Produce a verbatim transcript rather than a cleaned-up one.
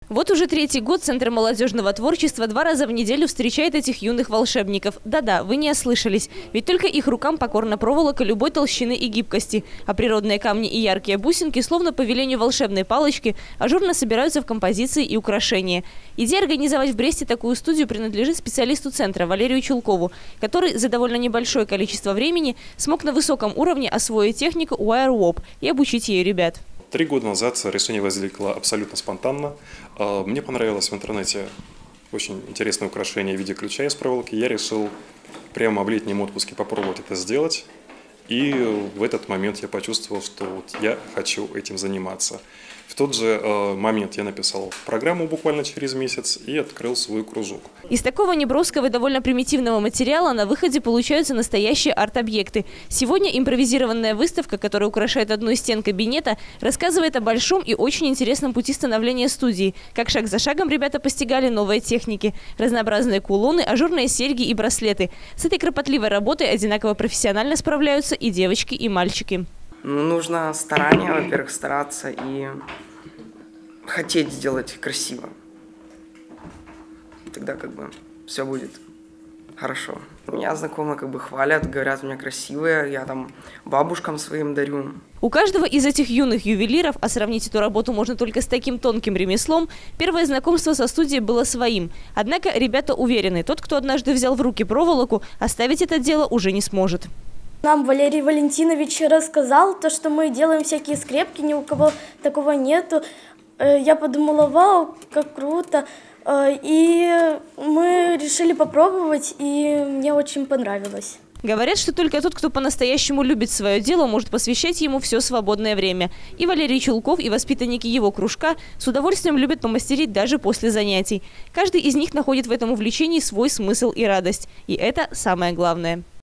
Вот уже третий год Центр молодежного творчества два раза в неделю встречает этих юных волшебников. Да-да, вы не ослышались. Ведь только их рукам покорна проволока любой толщины и гибкости. А природные камни и яркие бусинки, словно по велению волшебной палочки, ажурно собираются в композиции и украшения. Идея организовать в Бресте такую студию принадлежит специалисту Центра Валерию Чулкову, который за довольно небольшое количество времени смог на высоком уровне освоить технику Wire-Warp и обучить ею ребят. Три года назад решение возникло абсолютно спонтанно. Мне понравилось в интернете очень интересное украшение в виде ключа из проволоки. Я решил прямо в летнем отпуске попробовать это сделать. И в этот момент я почувствовал, что вот я хочу этим заниматься. В тот же момент я написал программу буквально через месяц и открыл свой кружок. Из такого неброского и довольно примитивного материала на выходе получаются настоящие арт-объекты. Сегодня импровизированная выставка, которая украшает одну из стен кабинета, рассказывает о большом и очень интересном пути становления студии. Как шаг за шагом ребята постигали новые техники. Разнообразные кулоны, ажурные серьги и браслеты. С этой кропотливой работой одинаково профессионально справляются и девочки, и мальчики. Нужно старание, во-первых, стараться и хотеть сделать красиво. Тогда как бы все будет хорошо. Меня знакомые как бы хвалят, говорят, у меня красивые, я там бабушкам своим дарю. У каждого из этих юных ювелиров, а сравнить эту работу можно только с таким тонким ремеслом, первое знакомство со студией было своим. Однако ребята уверены, тот, кто однажды взял в руки проволоку, оставить это дело уже не сможет. Нам Валерий Валентинович рассказал, то, что мы делаем всякие скрепки, ни у кого такого нету. Я подумала, вау, как круто. И мы решили попробовать, и мне очень понравилось. Говорят, что только тот, кто по-настоящему любит свое дело, может посвящать ему все свободное время. И Валерий Чулков, и воспитанники его кружка с удовольствием любят помастерить даже после занятий. Каждый из них находит в этом увлечении свой смысл и радость. И это самое главное.